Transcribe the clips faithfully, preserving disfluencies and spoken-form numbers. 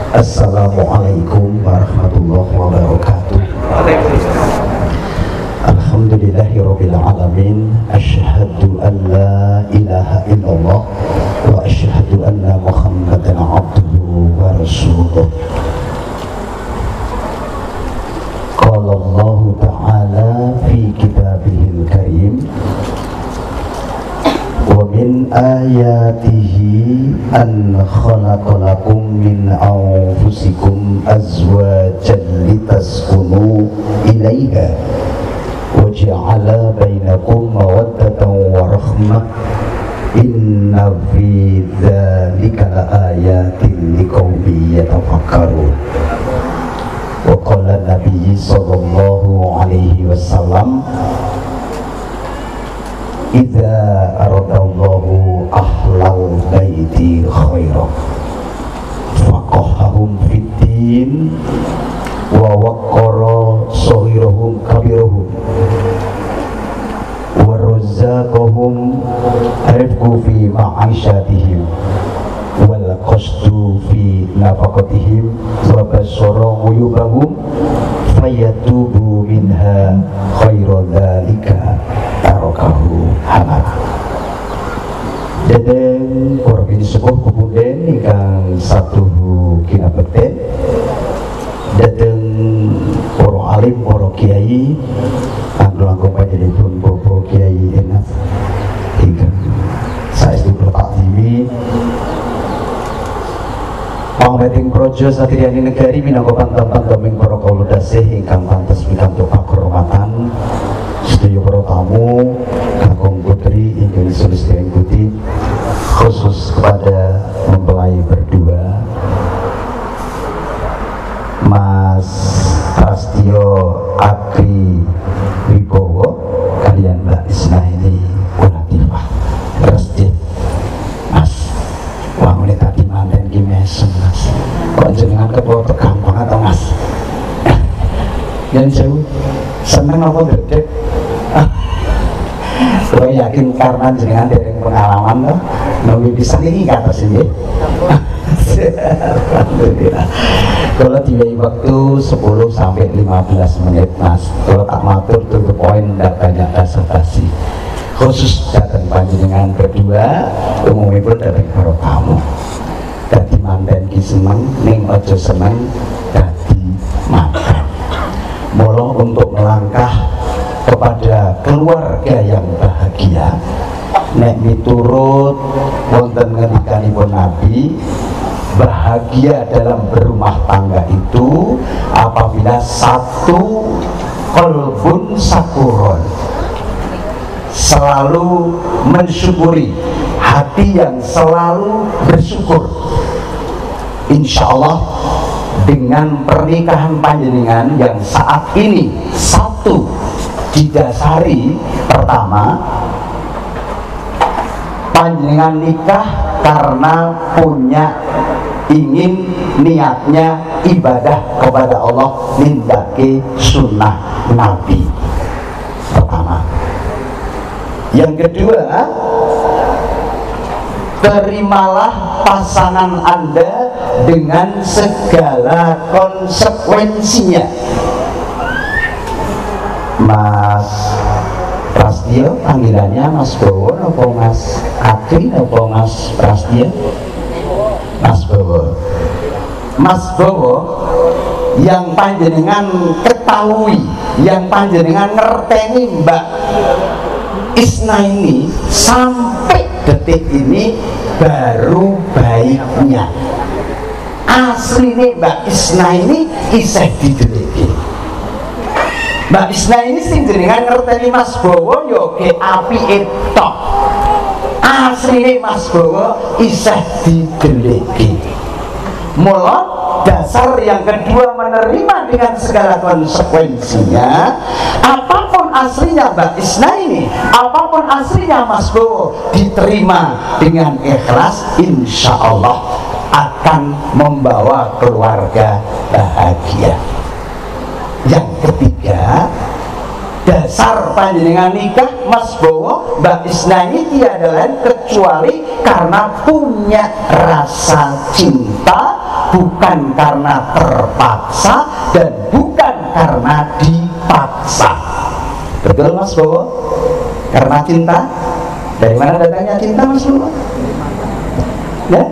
Assalamualaikum warahmatullahi wabarakatuh. Alhamdulillahirabbil alamin. Asyhadu an la ilaha illallah wa asyhadu anna Muhammadan abduhu wa rasuluh. Qala Allah ta'ala fi kitabihil karim, wa min ayatihi an khalaqalakum min anfusikum azwajan litaskunu ilaiha wa ja'ala bainakum mawaddatan wa rahmah inna fi dzalika laayatin liqaumin yatafakkarun. Wa qala Nabi sallallahu alaihi wasallam, idza aradallahu ahlal baiti khairan faqahahum fid din wa waqqara saghirahum kabirahum wa razaqahum rifqu fi ma'ishatihim wal qasdu fi nafaqatihim wa basara uyubahum fayatubu minha khairu dzalika tarokahu hamala. Dedeng para sepuh kemudian ingkang satu kinabekten, dedeng para alim, para kiai kanggo langkung panjenenganipun Bapak Kiai Enas ingkang saestu bertakzimi Pangweting Projo Satriani Negari minangka pantang-pantoming para kawula dasih ingkang pantes pikantuk kakurmatan sedaya para tamu, kakung putri ingkang sulistya ikuti, khusus kepada mempelai berdua Mas Prastio Akri Wibowo kalian Mbak Isnaini Latifah Resdit. Mas, wang ini tadi manten gimesen Mas, kok jenengan kebawa tergampang atau Mas? Yang jauh seneng apa dedek? Lo yakin karena jenengan dari pengalaman loh nunggu bisa nih kata sini. Alhamdulillah. Kalau diwai waktu sepuluh sampai lima belas menit Mas, kalau tak matur tutup poin dan banyak basa-basi khusus datang panjenengan berdua umumnya pun datang para tamu dadi manten ki seneng ning aja seneng dadi manten. Mula untuk melangkah kepada keluarga yang bahagia, nek miturut wonten ngendikanipun Nabi, bahagia dalam berumah tangga itu apabila satu qalbun sakuron, selalu mensyukuri, hati yang selalu bersyukur. Insya Allah dengan pernikahan panjenengan yang saat ini satu didasari, pertama panjenengan nikah karena punya ingin niatnya ibadah kepada Allah, nindake sunnah Nabi, pertama. Yang kedua, terimalah pasangan Anda dengan segala konsekuensinya. Mas Prastio, panggilannya Mas Bowo apa Mas Akri apa Mas Prastio? Mas Bowo. Mas Bowo yang panjenengan ketahui, yang panjenengan ngerteni Mbak Isnaini sampai detik ini baru baiknya. Aslinya Mbak Isnaini isih dideliki. Mbak Isnaini sing jenengan ngerteni Mas Bowo yo ke api etok. Aslinya Mas Bowo isih dideliki. Mula dasar yang kedua menerima dengan segala konsekuensinya. Apapun aslinya Mbak Isnaini, apapun aslinya Mas Bowo, diterima dengan ikhlas, insya Allah akan membawa keluarga bahagia. Yang ketiga, dasar panjenengan nikah Mas Bowo Mbak Isnaini tiada lain kecuali karena punya rasa cinta, bukan karena terpaksa dan bukan karena dipaksa. Betul Mas Bowo? Karena cinta. Dari mana datangnya cinta Mas Bowo? Ya?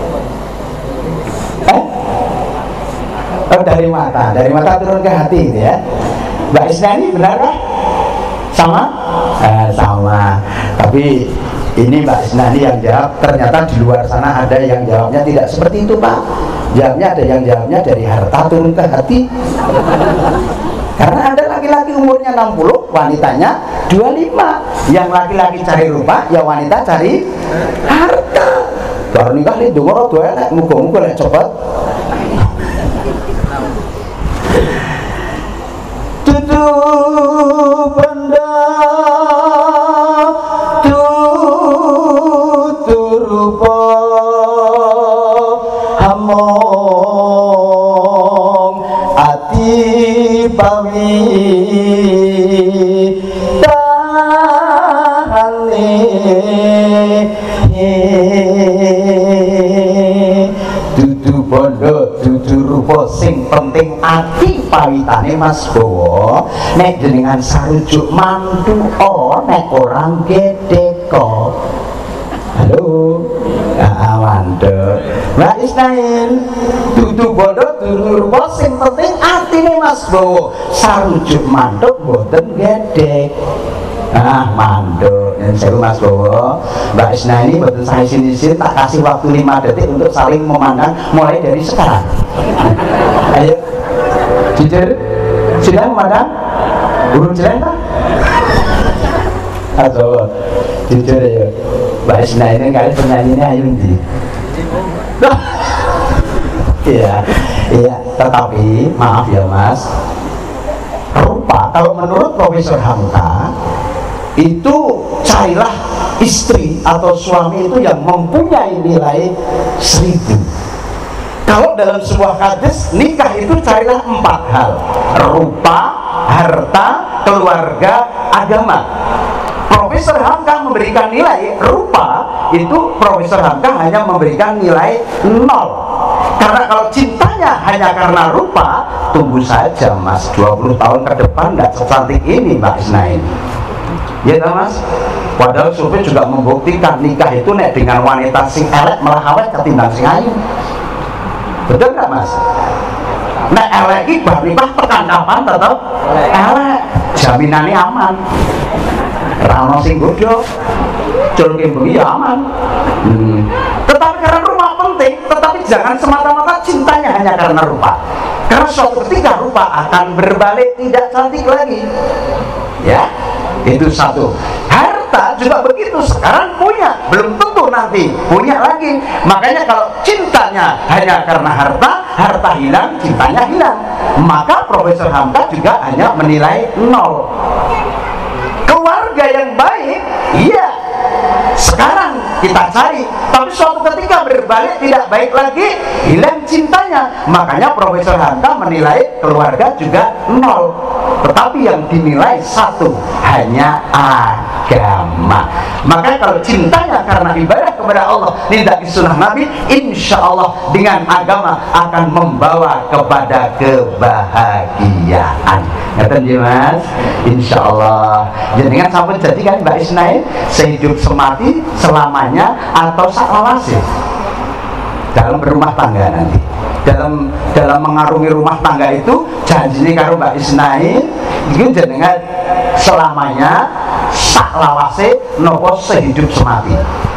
Eh? Oh, dari mata, dari mata turun ke hati gitu ya. Mbak Isnani benar kah? Sama? Eh, sama. Tapi ini Mbak Isnani yang jawab. Ternyata di luar sana ada yang jawabnya tidak seperti itu Pak. Jawabnya ada yang jawabnya dari harta turun ke hati. Karena ada laki-laki umurnya enam puluh, wanitanya dua puluh lima. Yang laki-laki cari rupa, ya wanita cari harta. Baru nikah nih, dua orang dua elek, muka-muka lek cepet. Tutu benda tutu rupa hamong ati pawi tahane dudu bondo dudu rupa sing penting ati pawitane Mas Bowo. Nek jenengan sarujuk mantu o nek orang gede kok. Halo ah, mantu Mbak Isnail dudu bondo dudu rupa sing penting atine Mas Bowo. Sarujuk mantu boten gede. Ah, manduk. Dan saya Mas Bowo, Mbak Isna ini betul saya sini sini tak kasih waktu lima detik untuk saling memandang mulai dari sekarang. Ayo, jujur, sudah memandang? Burung jalan tak? Atau jujur ya, Mbak Isna ini kali penyanyinya Ayun di. Iya, iya. Tetapi maaf ya Mas, rupa kalau menurut Profesor Hamka itu carilah istri atau suami itu yang mempunyai nilai seribu. Kalau dalam sebuah hadis nikah itu carilah empat hal: rupa, harta, keluarga, agama. Profesor Hamka memberikan nilai rupa itu Profesor Hamka hanya memberikan nilai nol. Karena kalau cintanya hanya karena rupa, tunggu saja Mas, dua puluh tahun ke depan tidak secantik ini Mbak Isnain. Ya kan Mas? Padahal survei juga membuktikan nikah itu nek dengan wanita sing elek malah awet ketimbang sing ayu. Betul nggak Mas? Nek elek iki bar nikah tekan kapan tetep elek. Jaminannya aman. Ra ono sing godho. Culke bengi ya aman. Hmm. Tetapi karena rumah penting, tetapi jangan semata-mata cintanya hanya karena rupa. Karena suatu ketika rupa akan berbalik tidak cantik lagi. Ya. Itu satu. Harta juga begitu, sekarang punya, belum tentu nanti punya lagi. Makanya kalau cintanya hanya karena harta, harta hilang, cintanya hilang. Maka Profesor Hamka juga hanya menilai nol. Keluarga yang baik, iya, sekarang kita cari, tapi suatu ketika berbalik tidak baik lagi, hilang cintanya. Makanya Profesor Hamka menilai keluarga juga nol. Tetapi yang dinilai satu, hanya agama. Maka kalau cintanya karena ibadah kepada Allah, tidak sunnah Nabi, insya Allah dengan agama akan membawa kepada kebahagiaan. Ngerti ya Mas? Insya Allah. Jangan sampai jadikan Mbak Isnail sehidup semati selamanya atau saklawase dalam berumah tangga nanti. Dalam dalam mengarungi rumah tangga itu janjinya karo Mbak Isnail itu jenengan selamanya saklawase nopo sehidup semati.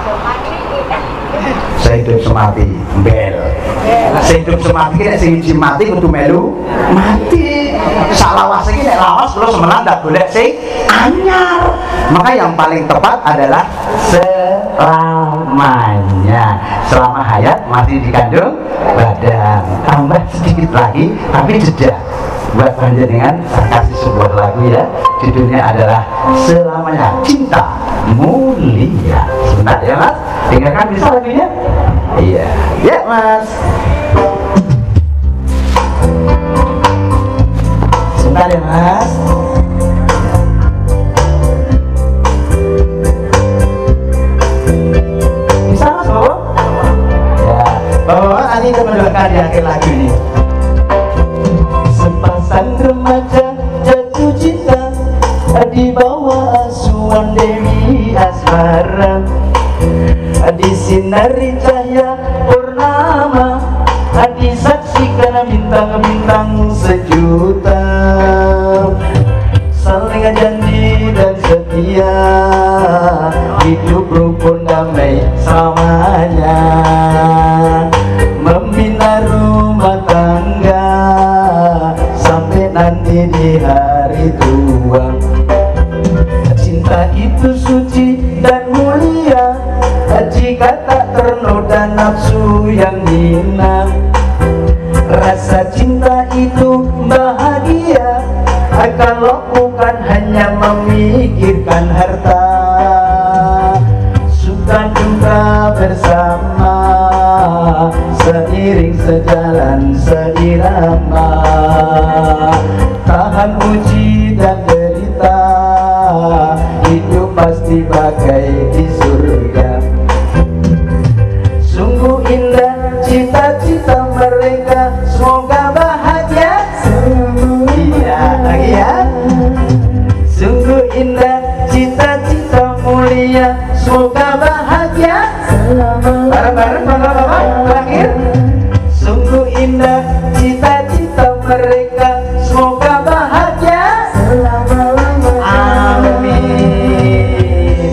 Sehidup semati bel. Sehidup semati nek sing siji mati kudu melu mati. Saklawase iki nek lawas kula semenan ndak golek sing anyar. Maka yang paling tepat adalah selamanya. Selama hayat masih dikandung badan. Tambah sedikit lagi tapi jeda. Buat panjenengan saya kasih sebuah lagu ya. Judulnya adalah Selamanya Cinta Mulia. Sebentar ya Mas, dengarkan bisa lagunya? Iya, ya Mas. Sebentar ya Mas. Bisa Mas Bowo? Ya, Bapak nanti kita mendoakan ya. lagu ini. Sepasang remaja jatuh cinta di bawah asuhan Dewi Asmara, di sinari cahaya purnama, disaksikan bintang-bintang sejuta, saling janji dan setia, hidup rukun damai selamanya, membina rumah tangga sampai nanti di hari tua. Cinta itu suci dan mulia jika tak ternoda nafsu yang hina. Rasa cinta itu bahagia kalau bukan hanya memikirkan harta. Suka duka bersama, seiring sejalan seirama, tahan uji dan derita, hidup pasti bagai di surga. Sungguh indah cita-cita mereka, semoga bahagia semua. Iya lagi ya. Sungguh indah cita-cita mulia, semoga bahagia selama. Bareng-bareng bapak-bapak terakhir. Sungguh indah cita-cita mereka, semoga bahagia selama-lamanya. Amin.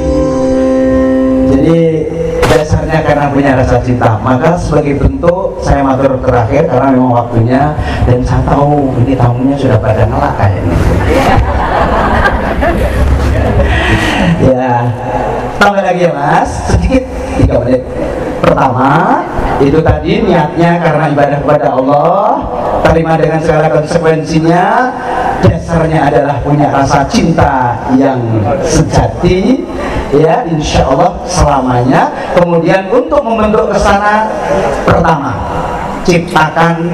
Jadi dasarnya karena punya rasa cinta, maka sebagai bentuk saya matur terakhir karena memang waktunya, dan saya tahu ini tamunya sudah pada ngelak kayaknya. Ya, tambah lagi ya mas, sedikit tiga menit. Pertama, itu tadi niatnya karena ibadah kepada Allah, terima dengan segala konsekuensinya. Dasarnya adalah punya rasa cinta yang sejati, ya insya Allah selamanya. Kemudian untuk membentuk kesana, pertama ciptakan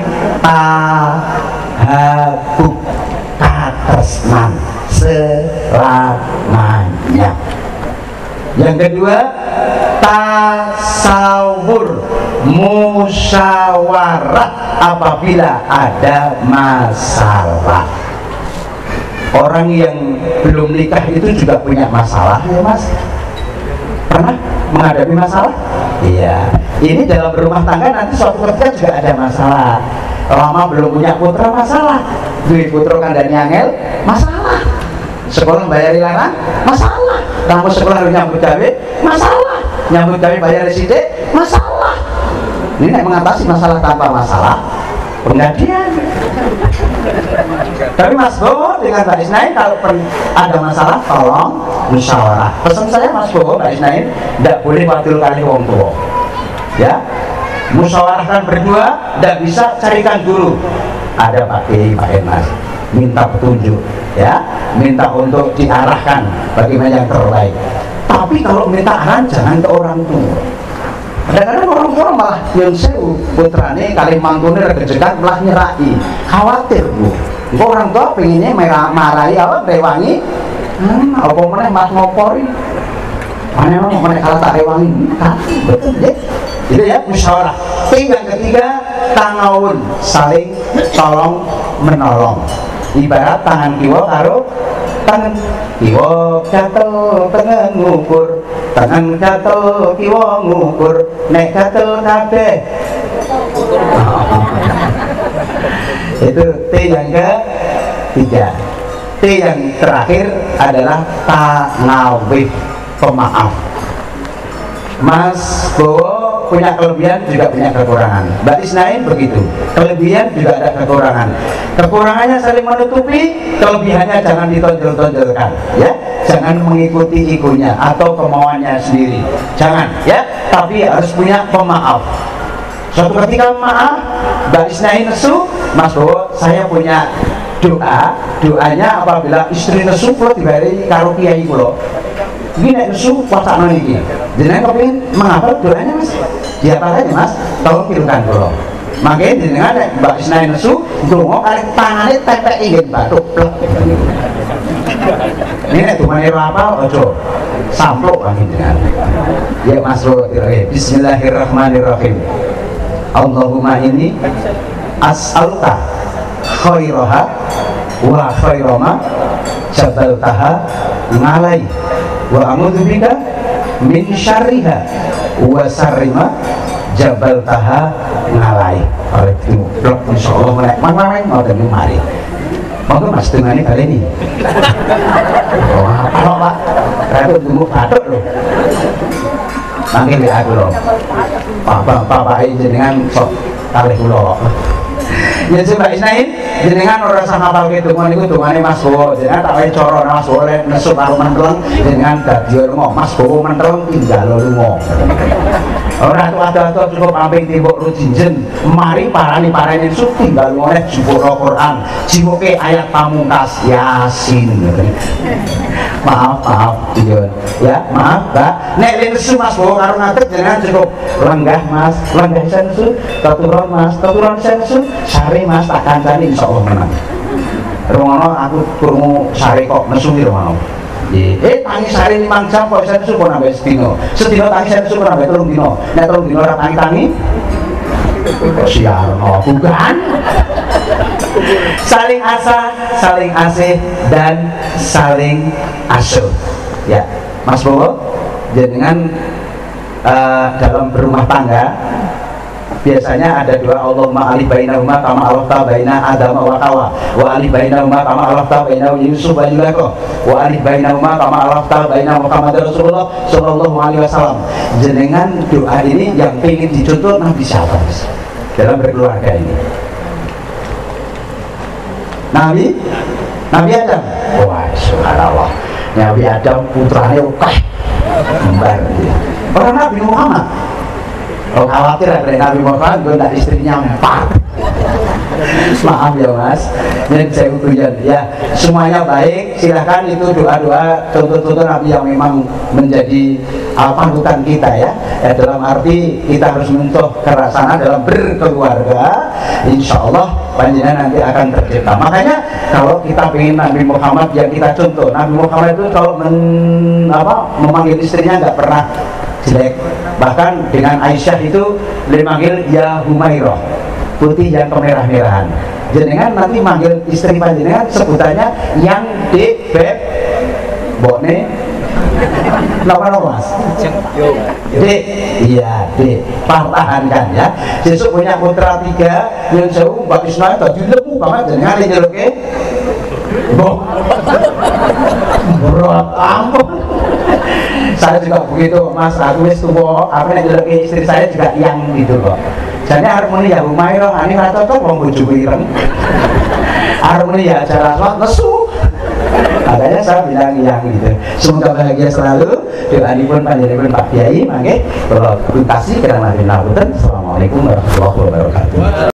tahabuk katresnan selamanya. Yang kedua, tasawur musyawarah apabila ada masalah. Orang yang belum nikah itu juga punya masalah ya mas. Pernah menghadapi masalah? Iya. Ini dalam berumah tangga nanti suatu ketika juga ada masalah. Lama belum punya putra masalah, duit putra kandani angel masalah, sekolah bayar ilangan masalah, kamu sekolah nyambut gawe masalah, nyambut gawe bayar reside masalah. Ini nek mengatasi masalah tanpa masalah penggantian. Tapi Mas Bowo dengan Mbak Isnain kalau ada masalah tolong musyawarah. Pesan saya Mas Bowo, Mbak Isnain tidak boleh wakil kali wong tua, ya. Musyawarahkan berdua, tidak bisa carikan guru. Ada Pak Kiai, Pak Emas, minta petunjuk, ya, minta untuk diarahkan bagaimana yang terbaik. Tapi kalau minta arahan jangan ke orang tua. Kadang-kadang orang tua malah yang sewu putrane kali mantune regejekan malah nyerai, khawatir bu. Kok orang tua pengennya marahi apa rewangi, hmm, apa meneh mas ngopori. Mana mau mana kalau tak rewangi, betul deh. Itu ya musyawarah. Yang ketiga, tangawun, saling tolong menolong. Ibarat tangan kiwa karo tangan kiwa gatel tangan ngukur, tangan gatel kiwa ngukur, nek gatel kabeh. Itu T yang ketiga. T yang terakhir adalah tanawif, pemaaf. Mas Bowo punya kelebihan juga punya kekurangan. Mbak Isnain begitu, kelebihan juga ada kekurangan. Kekurangannya saling menutupi, kelebihannya jangan ditonjol-tonjolkan, ya. Jangan mengikuti ikunya atau kemauannya sendiri, jangan, ya. Tapi harus punya pemaaf. Suatu ketika maaf, Mbak Isnain nesu, Mas Bowo saya punya doa, doanya apabila istri nesu kalau diberi karo kiai kulo. Ini nek nesu wacana niki. Jenengan kepengin menghafal doanya Mas? Ya apa aja Mas? Tolong kirimkan kulo. Makanya jenengan nek Mbak Isnain nesu ndonga kali tangane tepeki nggih bathuk plek. Ini nek dumane apa aja sampluk kangge jenengan. Ya Mas, bismillahirrahmanirrahim. Allahumma ini as'aluka khairaha wa khairama jabaltaha ngalai wa a'udzubika min syarriha wa syarrima jabaltaha ngalai. Oleh itu blok insyaallah menek mang-mang mau temu mari. Monggo Mas dengane kali ini. Oh, apa Pak? Aku tunggu batuk lho. Mangke lek aku lho. Bapak-bapak jenengan sok kalih kula. Ya Mbak Isnain, jenengan ora usah ngapalke donga niku dongane Mas Bowo. Jenengan tak wae cara Mas Bowo lek nesu karo menteleng jenengan dadi lunga. Mas Bowo menteleng tinggal lunga. Ora atuh-atuh cukup amping timbuk rujinjen. Mari parani-parani suk tinggal oleh jupuk Quran. Jiwoke ayat pamungkas Yasin. Maaf, maaf, Dion. Ya, maaf, Mbak. Nek lek nesu Mas Bowo karo ngadeg jenengan cukup lenggah Mas, lenggah sensu, keturun Mas, keturun sensu. Sare Mas tak kancani insyaallah menang. Rungono aku krungu sare kok nesu ki rungono. Eh tangi sare limang jam kok sensu kok nambah sedino. Sedino tangi sensu kok nambah telung dino. Nek telung dino ora tangi-tangi siarno bukan. Saling asa, saling asih dan saling asuh. Ya, Mas Bowo jenengan uh, dalam berumah tangga biasanya ada dua Allahumma alif bainahuma kama alafta baina Adam wa Hawa wa alif bainahuma kama alafta baina Yusuf wa Yulako wa alif bainahuma kama alafta baina Muhammad Rasulullah sallallahu alaihi wasallam. Jenengan doa ini yang ingin dicontoh Nabi siapa dalam berkeluarga ini? Nabi Nabi Adam. Wah, subhanallah. Nabi Adam putranya ukah kembar dia. Orang Nabi Muhammad. Oh khawatir ada Nabi Muhammad gue tidak istrinya empat. Maaf ya Mas, ini saya utuhan ya. Semuanya baik, silahkan itu doa-doa contoh-contoh Nabi yang memang menjadi uh, panutan kita ya. Ya dalam arti kita harus mencontoh kerasana dalam berkeluarga. Insya Allah panjenengan nanti akan tercipta. Makanya kalau kita ingin Nabi Muhammad yang kita contoh, Nabi Muhammad itu kalau men, apa, memanggil istrinya nggak pernah jelek. Bahkan dengan Aisyah itu dia manggil ya Humairah, putih yang kemerah-merahan. Jenengan nanti manggil istri panjenengan sebutannya yang dek beb bone napa Mas? Dek, iya dek, pertahankan ya. Besok punya putra tiga yang jauh Mbak Ismail tadi lemu banget jenengan ini oke? Boh, berat ampun. Saya juga begitu Mas, aku wis tuwa, aku nek ndelok istri saya juga yang gitu kok. Jane harmoni ya Humairah, ani ora cocok wong bojo ireng. Harmoni ya Jalaswat nesu. Makanya saya bilang yang gitu. Semoga bahagia selalu. Doanipun panjenengan Pak Kiai mangke kula tuntasi kirang langkung. Assalamualaikum warahmatullahi wabarakatuh.